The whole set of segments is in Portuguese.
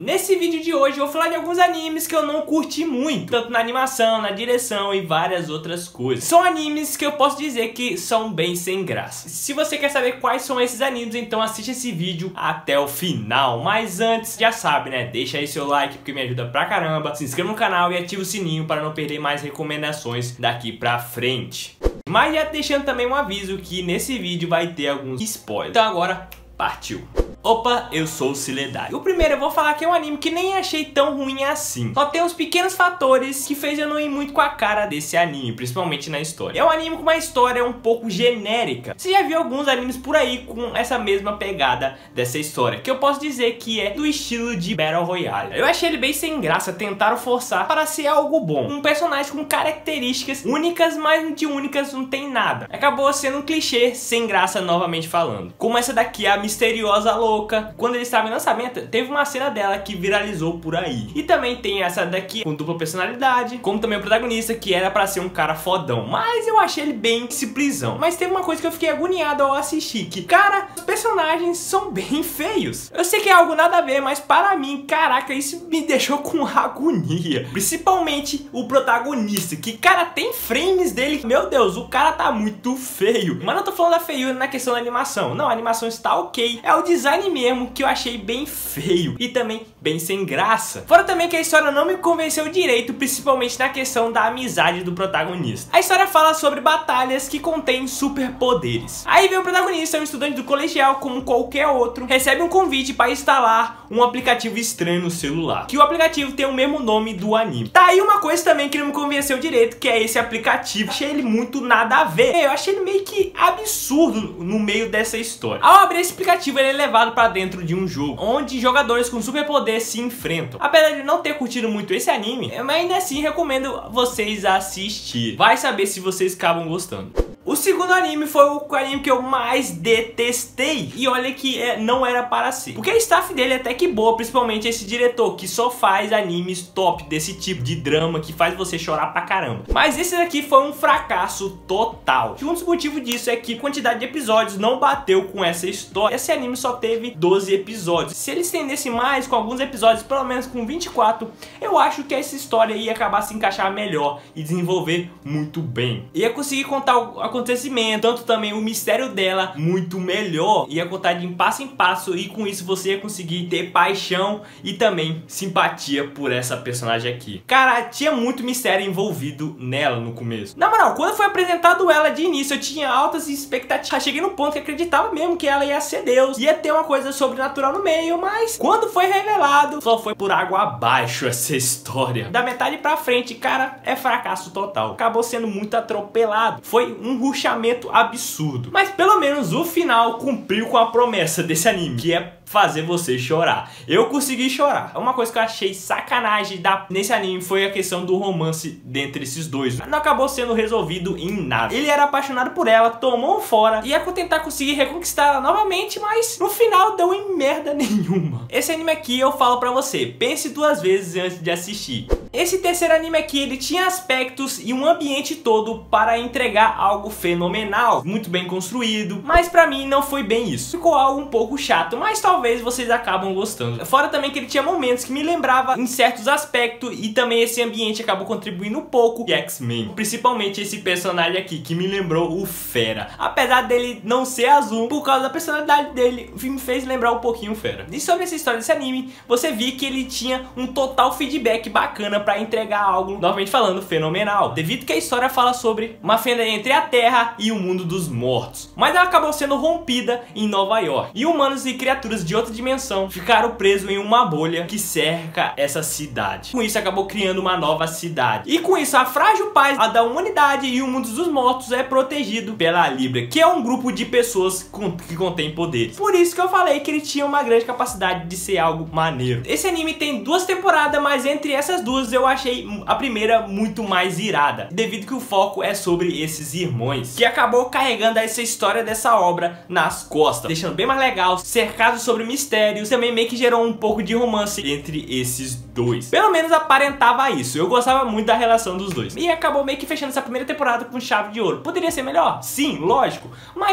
Nesse vídeo de hoje eu vou falar de alguns animes que eu não curti muito, tanto na animação, na direção e várias outras coisas. São animes que eu posso dizer que são bem sem graça. Se você quer saber quais são esses animes, então assiste esse vídeo até o final. Mas antes, já sabe, né? Deixa aí seu like porque me ajuda pra caramba. Se inscreva no canal e ativa o sininho para não perder mais recomendações daqui pra frente. Mas já deixando também um aviso que nesse vídeo vai ter alguns spoilers. Então agora, partiu! Opa, eu sou o Siledade. O primeiro eu vou falar que é um anime que nem achei tão ruim assim. Só tem uns pequenos fatores que fez eu não ir muito com a cara desse anime, principalmente na história. É um anime com uma história um pouco genérica. Você já viu alguns animes por aí com essa mesma pegada dessa história, que eu posso dizer que é do estilo de Battle Royale. Eu achei ele bem sem graça, tentaram forçar para ser algo bom. Um personagem com características únicas, mas de únicas não tem nada. Acabou sendo um clichê sem graça novamente falando. Como essa daqui, a misteriosa louca. Quando ele estava em lançamento, teve uma cena dela que viralizou por aí. E também tem essa daqui com dupla personalidade, como também o protagonista, que era pra ser um cara fodão. Mas eu achei ele bem simplesão. Mas teve uma coisa que eu fiquei agoniado ao assistir, que, cara, os personagens são bem feios. Eu sei que é algo nada a ver, mas para mim, caraca, isso me deixou com agonia. Principalmente o protagonista, que, cara, tem frames dele. Meu Deus, o cara tá muito feio. Mas não tô falando da feiura na questão da animação. Não, a animação está ok. É o design mesmo que eu achei bem feio e também bem sem graça. Fora também que a história não me convenceu direito, principalmente na questão da amizade do protagonista. A história fala sobre batalhas que contêm superpoderes. Aí vem o protagonista, um estudante do colegial como qualquer outro, recebe um convite para instalar um aplicativo estranho no celular, que o aplicativo tem o mesmo nome do anime. Tá aí uma coisa também que não me convenceu direito, que é esse aplicativo. Achei ele muito nada a ver. Eu achei ele meio que absurdo no meio dessa história. Ao abrir esse aplicativo, ele é levado para dentro de um jogo onde jogadores com superpoder se enfrentam. Apesar de não ter curtido muito esse anime, mas ainda assim recomendo vocês assistirem. Vai saber se vocês acabam gostando. O segundo anime foi o anime que eu mais detestei. E olha que não era para ser. Porque a staff dele é até que boa, principalmente esse diretor, que só faz animes top desse tipo de drama, que faz você chorar pra caramba. Mas esse daqui foi um fracasso total. E um dos motivos disso é que a quantidade de episódios não bateu com essa história. Esse anime só teve 12 episódios. Se ele estendesse mais, com alguns episódios, pelo menos com 24, eu acho que essa história ia acabar se encaixar melhor e desenvolver muito bem. Ia conseguir contar o acontecimento, tanto também o mistério dela muito melhor. Ia contar de passo em passo e com isso você ia conseguir ter paixão e também simpatia por essa personagem aqui. Cara, tinha muito mistério envolvido nela no começo. Na moral, quando foi apresentado ela de início, eu tinha altas expectativas. Cheguei no ponto que acreditava mesmo que ela ia ser Deus, ia ter uma coisa sobrenatural no meio, mas quando foi revelado, só foi por água abaixo essa história. Da metade pra frente, cara, é fracasso total. Acabou sendo muito atropelado. Foi um ruxamento absurdo. Mas pelo menos o final cumpriu com a promessa desse anime, que é fazer você chorar. Eu consegui chorar. Uma coisa que eu achei sacanagem nesse anime foi a questão do romance dentre esses dois. Não acabou sendo resolvido em nada. Ele era apaixonado por ela, tomou um fora, ia tentar conseguir reconquistar ela novamente, mas no final deu em merda nenhuma. Esse anime aqui eu falo pra você, pense duas vezes antes de assistir. Esse terceiro anime aqui, ele tinha aspectos e um ambiente todo para entregar algo fenomenal, muito bem construído, mas pra mim não foi bem isso. Ficou algo um pouco chato, mas talvez vocês acabam gostando. Fora também que ele tinha momentos que me lembrava em certos aspectos e também esse ambiente acabou contribuindo um pouco de X-Men. Principalmente esse personagem aqui, que me lembrou o Fera. Apesar dele não ser azul, por causa da personalidade dele, me fez lembrar um pouquinho o Fera. E sobre essa história desse anime, você viu que ele tinha um total feedback bacana para entregar algo, novamente falando, fenomenal, devido que a história fala sobre uma fenda entre a Terra e o mundo dos mortos, mas ela acabou sendo rompida em Nova York, e humanos e criaturas de outra dimensão ficaram presos em uma bolha que cerca essa cidade. Com isso acabou criando uma nova cidade, e com isso a frágil paz da humanidade e o mundo dos mortos é protegido pela Libra, que é um grupo de pessoas que contém poderes. Por isso que eu falei que ele tinha uma grande capacidade de ser algo maneiro. Esse anime tem 2 temporadas, mas entre essas duas eu achei a primeira muito mais irada, devido que o foco é sobre esses irmãos, que acabou carregando essa história dessa obra nas costas, deixando bem mais legal, cercado sobre mistérios, também meio que gerou um pouco de romance entre esses dois. Pelo menos aparentava isso, eu gostava muito da relação dos dois. E acabou meio que fechando essa primeira temporada com chave de ouro. Poderia ser melhor? Sim, lógico, mas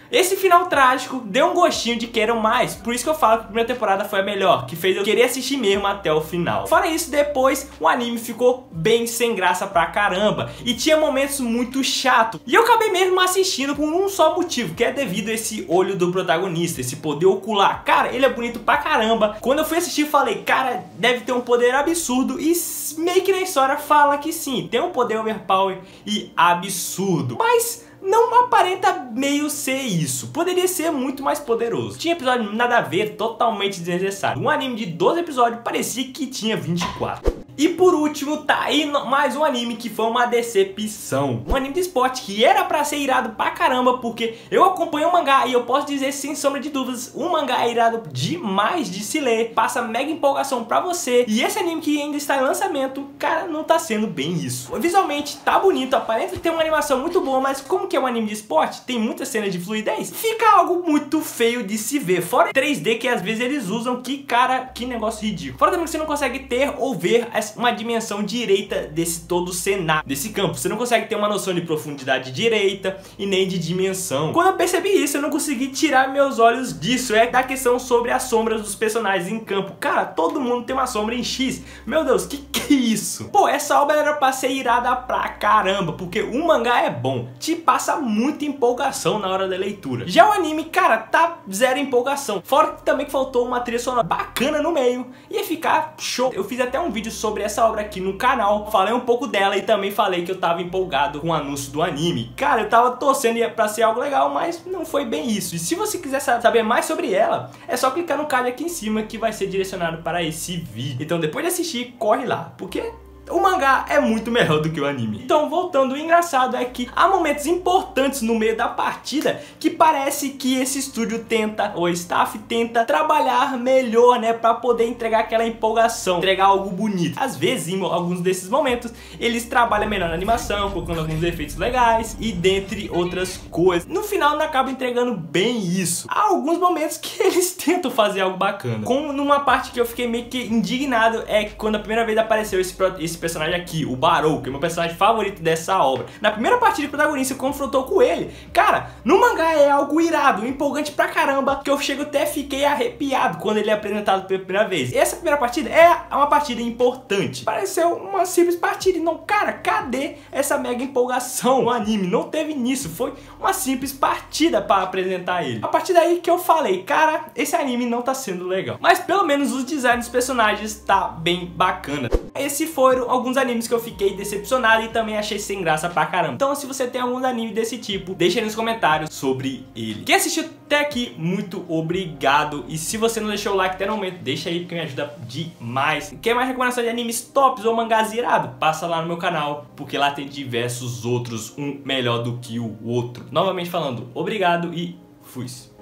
Esse final trágico deu um gostinho de queiram mais. Por isso que eu falo que a primeira temporada foi a melhor, que fez eu querer assistir mesmo até o final. Fora isso, depois o anime ficou bem sem graça pra caramba e tinha momentos muito chatos. E eu acabei mesmo assistindo por um só motivo, que é devido a esse olho do protagonista, esse poder ocular. Cara, ele é bonito pra caramba. Quando eu fui assistir, eu falei, cara, deve ter um poder absurdo. E meio que na história fala que sim, tem um poder overpower e absurdo. Mas não aparenta meio ser isso. Poderia ser muito mais poderoso. Tinha episódio nada a ver, totalmente desnecessário. Um anime de 12 episódios parecia que tinha 24. E por último, tá aí mais um anime que foi uma decepção. Um anime de esporte que era pra ser irado pra caramba, porque eu acompanho o mangá e eu posso dizer sem sombra de dúvidas, o mangá é irado demais de se ler, passa mega empolgação pra você. E esse anime que ainda está em lançamento, cara, não tá sendo bem isso. Visualmente tá bonito, aparenta ter uma animação muito boa, mas como que é um anime de esporte, tem muitas cenas de fluidez, fica algo muito feio de se ver. Fora 3D que às vezes eles usam, que cara, que negócio ridículo. Fora também que você não consegue ter ou ver uma dimensão direita desse todo cenário, desse campo. Você não consegue ter uma noção de profundidade direita e nem de dimensão. Quando eu percebi isso, eu não consegui tirar meus olhos disso. É da questão sobre as sombras dos personagens em campo. Cara, todo mundo tem uma sombra em X. Meu Deus, que é isso? Pô, essa obra era pra ser irada pra caramba, porque o mangá é bom, te passa muita empolgação na hora da leitura. Já o anime, cara, tá zero empolgação. Fora também que faltou uma trilha sonora bacana no meio, ia ficar show. Eu fiz até um vídeo sobre essa obra aqui no canal, falei um pouco dela e também falei que eu tava empolgado com o anúncio do anime. Cara, eu tava torcendo pra ser algo legal, mas não foi bem isso. E se você quiser saber mais sobre ela, é só clicar no card aqui em cima que vai ser direcionado para esse vídeo. Então depois de assistir, corre lá, porque o mangá é muito melhor do que o anime. Então, voltando, o engraçado é que há momentos importantes no meio da partida que parece que esse estúdio tenta, ou staff tenta trabalhar melhor, né, pra poder entregar aquela empolgação, entregar algo bonito. Às vezes, em alguns desses momentos, eles trabalham melhor na animação, colocando alguns efeitos legais e dentre outras coisas. No final, não acaba entregando bem isso. Há alguns momentos que eles tentam fazer algo bacana. Como numa parte que eu fiquei meio que indignado, é quando a primeira vez apareceu esse personagem aqui, o Barou, que é o meu personagem favorito dessa obra. Na primeira partida, o protagonista confrontou com ele. Cara, no mangá é algo irado, empolgante pra caramba, que eu chego até fiquei arrepiado quando ele é apresentado pela primeira vez. Essa primeira partida é uma partida importante. Pareceu uma simples partida. Não, cara, cadê essa mega empolgação no anime? Não teve nisso, foi uma simples partida pra apresentar ele. A partir daí que eu falei, cara, esse anime não tá sendo legal. Mas pelo menos os designs dos personagens tá bem bacana. Esses foram alguns animes que eu fiquei decepcionado e também achei sem graça pra caramba. Então se você tem algum anime desse tipo, deixa aí nos comentários sobre ele. Quem assistiu até aqui, muito obrigado. E se você não deixou o like até no momento, deixa aí porque me ajuda demais. Quer mais recomendação de animes tops ou mangás irados? Passa lá no meu canal, porque lá tem diversos outros, um melhor do que o outro. Novamente falando, obrigado e fui.